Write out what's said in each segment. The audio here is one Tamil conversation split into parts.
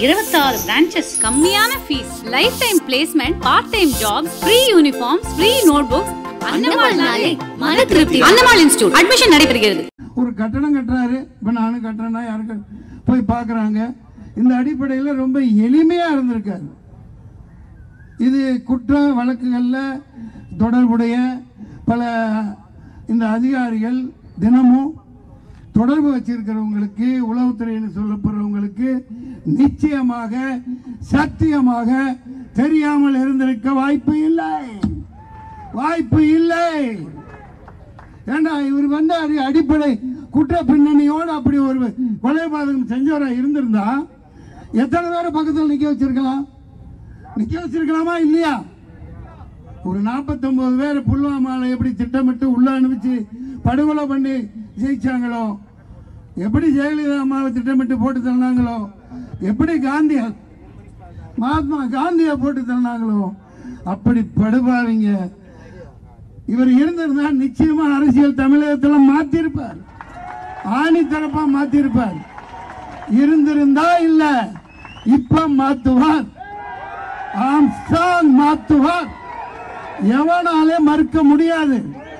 26 branches, கம்மியான fees, lifetime placement, part time jobs, free uniforms, free notebooks. அன்னமால்னாலே மன திருப்தி. அன்னமால் இன்ஸ்டிடியூட் அட்மிஷன் நடைபெறுகிறது. ஒரு கட்டணம் கட்டுறாரு, இப்போ நானும் கட்டுறேன்னா யாருக்கு போய் பார்க்குறாங்க. இந்த அடிப்படையில் ரொம்ப எளிமையாக இருந்திருக்காரு. இது குற்ற வழக்குகளில் தொடர்புடைய பல இந்த அதிகாரிகள் தினமும் தொடர்பு வச்சிருக்கிறவங்களுக்கு, உளவுத்துறைன்னு சொல்லப்படுறவங்களுக்கு நிச்சயமாக சத்தியமாக தெரியாமல் இருந்திருக்க வாய்ப்பு இல்லை. ஏண்டா இவர் வந்து அடிப்படை குற்ற பின்னணியோடு அப்படி ஒரு கொலைபாதகம் செஞ்சவராக இருந்திருந்தா எத்தனை பேரை பக்கத்தில் நிற்க வச்சிருக்கலாமா இல்லையா? ஒரு 49 பேர் புல்வாமாவில் எப்படி திட்டமிட்டு உள்ள அனுப்பிச்சு படுகொலை பண்ணி ஜெயிச்சாங்களோ, எப்படி ஜெயலலிதா அம்மாவை திட்டமிட்டு போட்டு தந்தாங்களோ, எப்படி மகாத்மா காந்தியை போட்டு தந்தாங்களோ, அப்படி படுபாவீங்க இவர் இருந்திருந்தா நிச்சயமா அரசியல் தமிழகத்தில் மாத்திருப்பார், ஆணித்தரப்பா மாத்திருப்பார். இருந்திருந்தா இல்ல, இப்ப மாத்துவார், ஆம்ஸ்ட்ராங் மாத்துவார், எவனாலே மறுக்க முடியாது.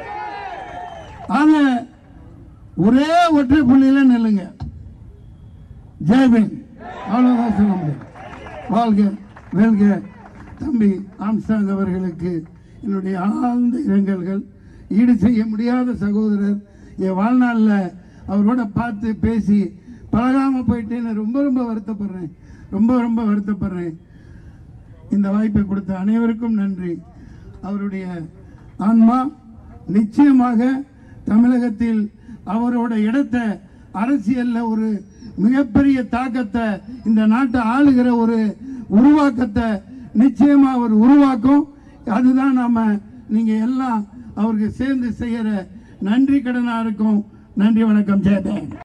அது ஒரே ஒற்றை புள்ளியில நில்லுங்க. ஜெய்பீம், அவ்வளவுதான் சொல்ல முடியும். வாழ்க வெல்க தம்பி ஆம்ஸ்ட்ராங் அவர்களுக்கு என்னுடைய ஆழ்ந்த இரங்கல்கள். ஈடு செய்ய முடியாத சகோதரர். என் வாழ்நாளில் அவரோட பார்த்து பேசி பழகாமல் போயிட்டேன்னு ரொம்ப வருத்தப்படுறேன். இந்த வாய்ப்பை கொடுத்த அனைவருக்கும் நன்றி. அவருடைய ஆன்மா நிச்சயமாக தமிழகத்தில் அவரோட இடத்தை, அரசியலில் ஒரு மிகப்பெரிய தாக்கத்தை, இந்த நாட்டை ஆளுகிற ஒரு உருவாக்கத்தை நிச்சயமாக அவர் உருவாக்கும். அதுதான் நீங்க எல்லாம் அவருக்கு சேர்ந்து செய்யற நன்றி கடனா இருக்கும். நன்றி, வணக்கம். ஜெயதேவ்.